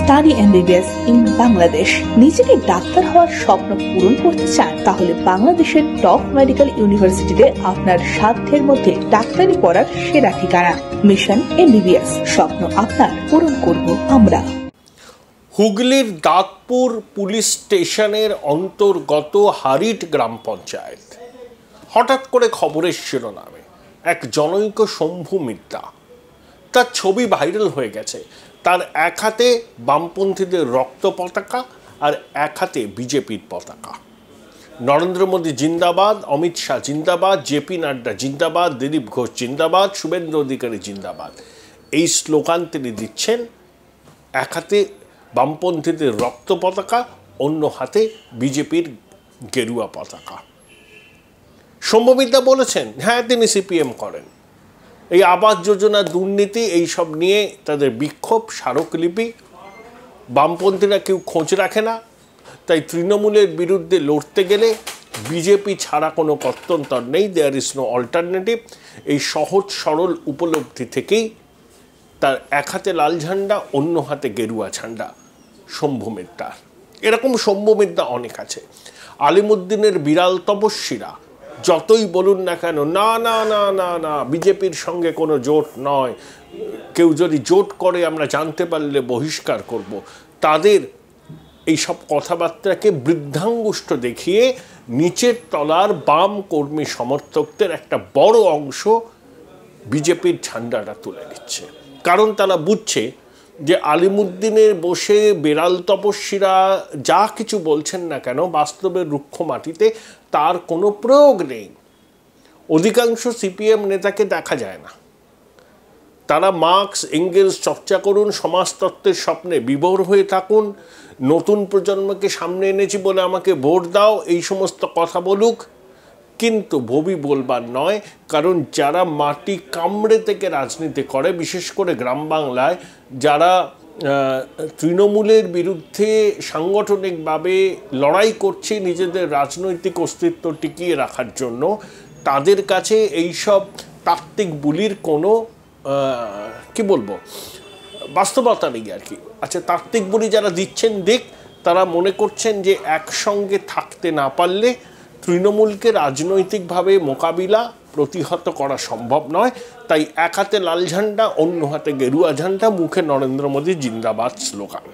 Study MBBS in Bangladesh. নিজেকে doctor হওয়ার স্বপ্ন পূরণ করতে চান? তাহলে বাংলাদেশের টপ মেডিকেল ইউনিভার্সিটিতে আপনার সাধ্যের মধ্যে ডাক্তারি পড়ার সেরা ঠিকানা মিশন এমবিবিএস। স্বপ্ন আপনার, পূরণ করব আমরা। হুগলির দাঁতপুর পুলিশ স্টেশনের অন্তর্গত হারিট গ্রাম পঞ্চায়েত হঠাৎ করে খবরের শিরোনামে এক জনৈক শম্ভু মিত্রা, তার ছবি ভাইরাল হয়ে গেছে। তার এক হাতে বামপন্থীদের রক্ত পতাকা আর এক হাতে বিজেপির পতাকা। নরেন্দ্র মোদী জিন্দাবাদ, অমিত শাহ জিন্দাবাদ, জেপি নাড্ডা জিন্দাবাদ, দিলীপ ঘোষ জিন্দাবাদ, শুভেন্দু অধিকারী জিন্দাবাদ, এই স্লোগান তিনি দিচ্ছেন। এক হাতে বামপন্থীদের রক্ত পতাকা, অন্য হাতে বিজেপির গেরুয়া পতাকা। শম্ভু মিত্রা বলেছেন, হ্যাঁ তিনি সিপিএম করেন। এই আবাস যোজনা দুর্নীতি এইসব নিয়ে তাদের বিক্ষোভ, স্মারকলিপি। বামপন্থীরা কেউ খোঁজ রাখে না, তাই তৃণমূলের বিরুদ্ধে লড়তে গেলে বিজেপি ছাড়া কোনো গত্যন্তর নেই, দেয়ার ইজ নো অল্টারনেটিভ। এই সহজ সরল উপলব্ধি থেকেই তার এক হাতে লাল ঝান্ডা, অন্য হাতে গেরুয়া ঝান্ডা শম্ভু মিত্রার। এরকম শম্ভু মিত্রা অনেক আছে। আলিমুদ্দিনের বিড়াল তপস্বীরা যতই বলুন না কেন, না না না না না বিজেপির সঙ্গে কোনো জোট নয়, কেউ যদি জোট করে আমরা জানতে পারলে বহিষ্কার করব, তাদের এইসব কথাবার্তাকে বৃদ্ধাঙ্গুষ্ঠ দেখিয়ে নিচের তলার বাম কর্মী সমর্থকদের একটা বড় অংশ বিজেপির ঝান্ডাটা তুলে নিচ্ছে। কারণ তারা বুঝছে যে আলিমুদ্দিনের বসে বেড়াল তপস্বীরা যা কিছু বলছেন না কেন, বাস্তবের রুক্ষ মাটিতে তার কোনো প্রয়োগ নেই। অধিকাংশ সিপিএম নেতাকে দেখা যায় না। তারা মার্কস এঙ্গেলস চর্চা করুন, সমাজতত্ত্বের স্বপ্নে বিভোর হয়ে থাকুন, নতুন প্রজন্মকে সামনে এনেছি বলে আমাকে ভোট দাও, এই সমস্ত কথা বলুক, কিন্তু ভবি বলবার নয়। কারণ যারা মাটি কামড়ে থেকে রাজনীতি করে, বিশেষ করে গ্রাম বাংলায় যারা তৃণমূলের বিরুদ্ধে সাংগঠনিকভাবে লড়াই করছে নিজেদের রাজনৈতিক অস্তিত্ব টিকিয়ে রাখার জন্য, তাদের কাছে এইসব তাত্ত্বিক বুলির কোনো কি বলবো বাস্তবতা নেই আর কি। আচ্ছা, তাত্ত্বিক বুলি যারা দিচ্ছেন দিক, তারা মনে করছেন যে একসঙ্গে থাকতে না পারলে তৃণমূলকে রাজনৈতিকভাবে মোকাবিলা প্রতিহত করা সম্ভব নয়। তাই এক হাতে লাল ঝান্ডা, অন্য হাতে গেরুয়া ঝান্ডা, মুখে নরেন্দ্র মোদী জিন্দাবাদ স্লোগান।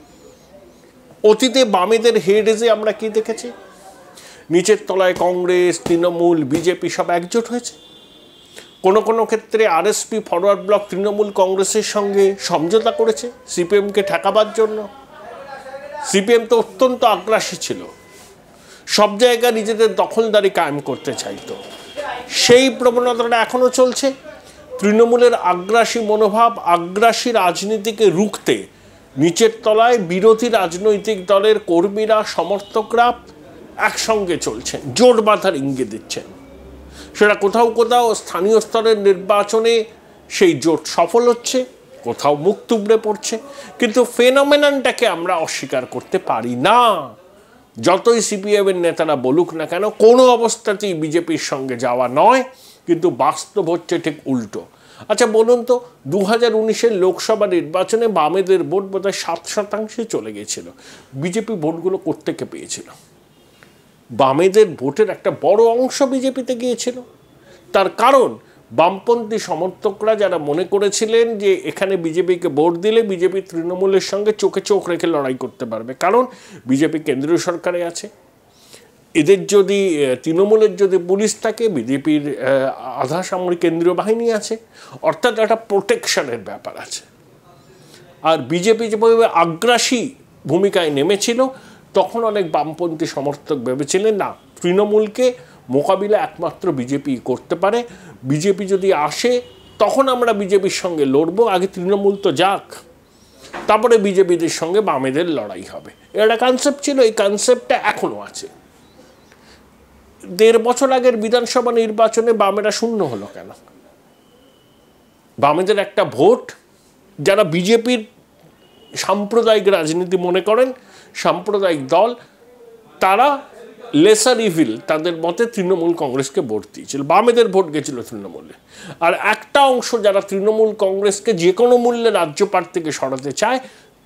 অতীতে বামেদের হেডেজে আমরা কি দেখেছি? নিচের তলায় কংগ্রেস, তৃণমূল, বিজেপি সব একজোট হয়েছে। কোনো কোনো ক্ষেত্রে আরএসপি, ফরওয়ার্ড ব্লক তৃণমূল কংগ্রেসের সঙ্গে সমঝোতা করেছে সিপিএমকে ঠেকাবার জন্য। সিপিএম তো অত্যন্ত আগ্রাসী ছিল, সব জায়গায় নিজেদের দখলদারি কায়েম করতে চাইতো। সেই প্রবণতাটা এখনও চলছে। তৃণমূলের আগ্রাসী মনোভাব, আগ্রাসী রাজনীতিকে রুখতে নিচের তলায় বিরোধী রাজনৈতিক দলের কর্মীরা, সমর্থকরা একসঙ্গে চলছেন, জোট বাঁধার ইঙ্গিত দিচ্ছেন। সেটা কোথাও কোথাও স্থানীয় স্তরের নির্বাচনে সেই জোট সফল হচ্ছে, কোথাও মুখ তুবড়ে পড়ছে। কিন্তু ফেনোমেননটাকে আমরা অস্বীকার করতে পারি না। যতই সিপিএমের নেতারা বলুক না কেন, কোনো অবস্থাতেই বিজেপির সঙ্গে যাওয়া নয়, কিন্তু বাস্তব হচ্ছে ঠিক উল্টো। আচ্ছা বলুন তো, 2019-এর লোকসভা নির্বাচনে বামেদের ভোট বোধহয় 7% চলে গিয়েছিল। বিজেপি ভোটগুলো কোত্থেকে পেয়েছিল? বামেদের ভোটের একটা বড় অংশ বিজেপিতে গিয়েছিল। তার কারণ বামপন্থী সমর্থকরা যারা মনে করেছিলেন যে এখানে বিজেপিকে ভোট দিলে বিজেপি তৃণমূলের সঙ্গে চোখে চোখ রেখে লড়াই করতে পারবে, কারণ বিজেপি কেন্দ্রীয় সরকারে আছে, এদের যদি তৃণমূলের যদি পুলিশ থাকে, বিজেপির আধা সামরিক কেন্দ্রীয় বাহিনী আছে, অর্থাৎ একটা প্রোটেকশনের ব্যাপার আছে। আর বিজেপি যেভাবে আগ্রাসী ভূমিকায় নেমেছিল, তখন অনেক বামপন্থী সমর্থক ভেবেছিলেন না, তৃণমূলকে মোকাবিলা একমাত্র বিজেপি করতে পারে, বিজেপি যদি আসে তখন আমরা বিজেপির সঙ্গে লড়বো, আগে তৃণমূল তো যাক, তারপরে বিজেপিদের সঙ্গে বামেদের লড়াই হবে। এটা কনসেপ্ট ছিল। এই কনসেপ্টটা এখনও আছে। 1.5 বছর আগের বিধানসভা নির্বাচনে বামেরা শূন্য হলো কেন? বামেদের একটা ভোট, যারা বিজেপির সাম্প্রদায়িক রাজনীতি মনে করেন, সাম্প্রদায়িক দল, তারা লেসার ইভিল তাদের মতে তৃণমূল কংগ্রেসকে ভোট দিয়েছিল। বামেদের ভোট গেছিল তৃণমূলে। আর একটা অংশ যারা তৃণমূল কংগ্রেসকে যে কোনো মূল্যে রাজ্যপাট থেকে সরাতে চায়,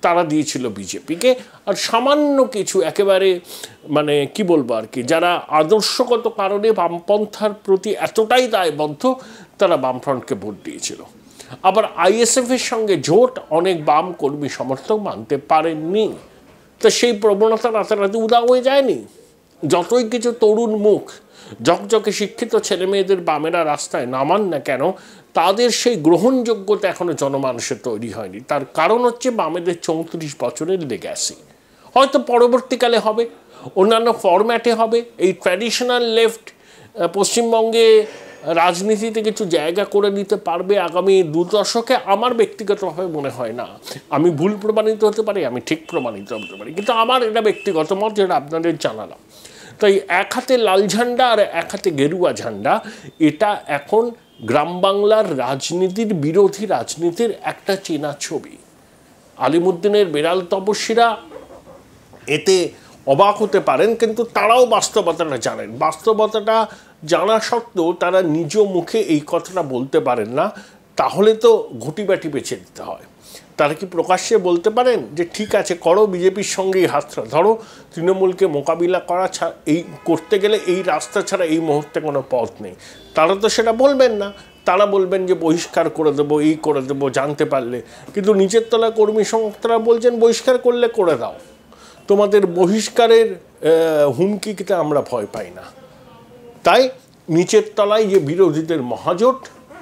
তারা দিয়েছিল বিজেপিকে। আর সামান্য কিছু একেবারে মানে কি বলবো আর কি, যারা আদর্শগত কারণে বামপন্থার প্রতি এতটাই দায়বদ্ধ, তারা বামফ্রন্টকে ভোট দিয়েছিল। আবার আইএসএফ এর সঙ্গে জোট অনেক বাম কর্মী সমর্থক মানতে পারেননি। তো সেই প্রবণতা রাতারাতি উদাও হয়ে যায়নি। যতই কিছু তরুণ মুখ, ঝকঝকে শিক্ষিত ছেলে মেয়েদের বামেরা রাস্তায় নামান না কেন, তাদের সেই গ্রহণযোগ্যতা এখনো জনমানুষে তৈরি হয়নি। তার কারণ হচ্ছে বামেদের 34 বছরের লেগ্যাসি। হয়তো পরবর্তীকালে হবে, অন্যান্য ফরম্যাটে হবে। এই ট্র্যাডিশনাল লেফট পশ্চিমবঙ্গে রাজনীতিতে কিছু জায়গা করে নিতে পারবে আগামী 2 দশকে, আমার ব্যক্তিগতভাবে মনে হয় না। আমি ভুল প্রমাণিত হতে পারি, আমি ঠিক প্রমাণিত হতে পারি, কিন্তু আমার এটা ব্যক্তিগত মত, যেটা আপনাদের জানালাম। তাই এক হাতে লাল ঝান্ডা আর এক হাতে গেরুয়া ঝান্ডা, এটা এখন গ্রাম বাংলার রাজনীতির, বিরোধী রাজনীতির একটা চেনা ছবি। আলিমুদ্দিনের বেড়াল তপস্বীরা এতে অবাক হতে পারেন, কিন্তু তারাও বাস্তবতাটা জানেন। বাস্তবতাটা জানা সত্ত্বেও তারা নিজ মুখে এই কথাটা বলতে পারেন না, তাহলে তো ঘুটিবাটি বেছে দিতে হয়। তারা কি প্রকাশ্যে বলতে পারেন যে ঠিক আছে করো, বিজেপির সঙ্গেই হাতটা ধরো, তৃণমূলকে মোকাবিলা করা এই করতে গেলে এই রাস্তা ছাড়া এই মুহূর্তে কোনো পথ নেই? তারা তো সেটা বলবেন না। তারা বলবেন যে বহিষ্কার করে দেবো, এই করে দেবো জানতে পারলে। কিন্তু নিচের তলায় কর্মী সংগঠনরা বলছেন বহিষ্কার করলে করে দাও, তোমাদের বহিষ্কারের হুমকিতে আমরা ভয় পাই না। তাই নিচের তলায় যে বিরোধীদের মহাজোট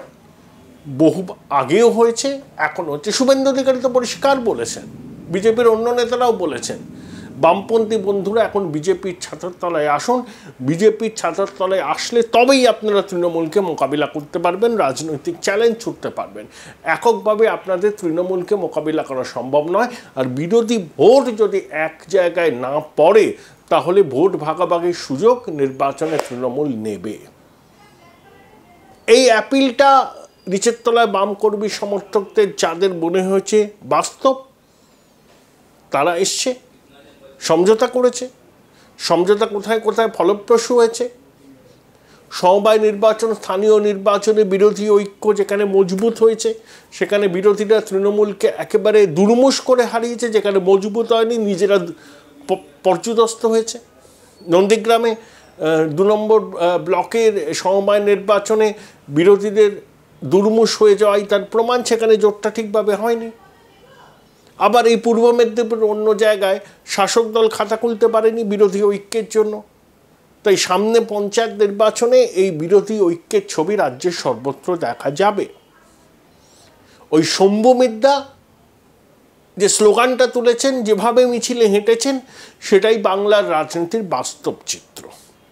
বহু আগেও হয়েছে, এখন হচ্ছে। শুভেন্দু অধিকারী তো পরিষ্কার বলেছেন, বিজেপির অন্য নেতারাও বলেছেন, বামপন্থী বন্ধুরা এখন বিজেপির ছাতার তলায় আসুন। বিজেপির ছাতার তলায় আসলে তবেই আপনারা তৃণমূলকে মোকাবিলা করতে পারবেন, রাজনৈতিক চ্যালেঞ্জ ছুটতে পারবেন। এককভাবে আপনাদের তৃণমূলকে মোকাবিলা করা সম্ভব নয়। আর বিরোধী ভোট যদি এক জায়গায় না পড়ে, তাহলে ভোট ভাগাভাগির সুযোগ নির্বাচনে তৃণমূল নেবে। এই অ্যাপিলটা নিচের তলায় বাম কর্মী সমর্থকদের যাদের মনে হয়েছে বাস্তব, তারা এসছে, সমঝোতা করেছে। সমঝোতা কোথায় কোথায় ফলপ্রসূ হয়েছে? সমবায় নির্বাচন, স্থানীয় নির্বাচনে বিরোধী ঐক্য যেখানে মজবুত হয়েছে, সেখানে বিরোধীরা তৃণমূলকে একেবারে দুর্মুষ করে হারিয়েছে। যেখানে মজবুত হয়নি, নিজেরা পর্যুদস্ত হয়েছে। নন্দীগ্রামে 2 নম্বর ব্লকের সমবায় নির্বাচনে বিরোধীদের দুর্মুষ হয়ে যাওয়াই তার প্রমাণ, সেখানে জোটটা ঠিকভাবে হয়নি। আবার এই পূর্ব মেদিনীপুরের অন্য জায়গায় শাসক দল খাতা খুলতে পারেনি বিরোধী ঐক্যের জন্য। তাই সামনে পঞ্চায়েত নির্বাচনে এই বিরোধী ঐক্যের ছবি রাজ্যের সর্বত্র দেখা যাবে। ওই শম্ভু মিদ্যা যে স্লোগানটা তুলেছেন, যেভাবে মিছিলে হেঁটেছেন, সেটাই বাংলার রাজনীতির বাস্তব চিত্র।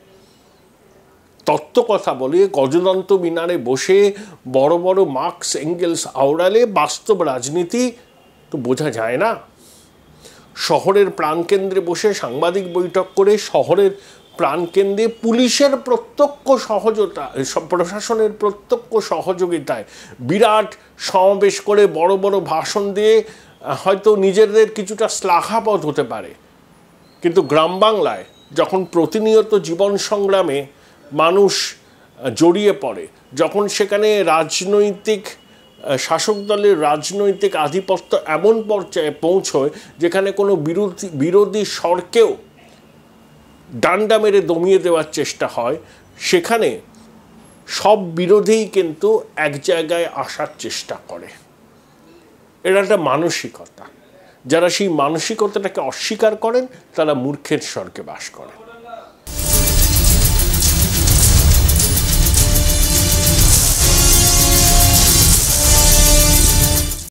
তত্ত্ব কথা বলে গজদন্ত মিনারে বসে বড় বড় মার্কস এঙ্গেলস আওড়ালে বাস্তব রাজনীতি তো বোঝা যায় না। শহরের প্রাণকেন্দ্রে বসে সাংবাদিক বৈঠক করে শহরের প্রাণকেন্দ্রে পুলিশের প্রত্যক্ষ সহযোগিতা, প্রশাসনের প্রত্যক্ষ সহযোগিতায় বিরাট সমাবেশ করে বড় বড় ভাষণ দিয়ে হয়তো নিজেদের কিছুটা শ্লাঘাপদ হতে পারে, কিন্তু গ্রাম বাংলায় যখন প্রতিনিয়ত জীবন সংগ্রামে মানুষ জড়িয়ে পড়ে, যখন সেখানে রাজনৈতিক শাসক দলের রাজনৈতিক আধিপত্য এমন পর্যায়ে পৌঁছয় যেখানে কোনো বিরোধী স্বরকেও ডান্ডা মেরে দমিয়ে দেওয়ার চেষ্টা হয়, সেখানে সব বিরোধীই কিন্তু এক জায়গায় আসার চেষ্টা করে। এটা একটা মানসিকতা। যারা সেই মানসিকতাটাকে অস্বীকার করেন, তারা মূর্খের স্বর্গে বাস করেন।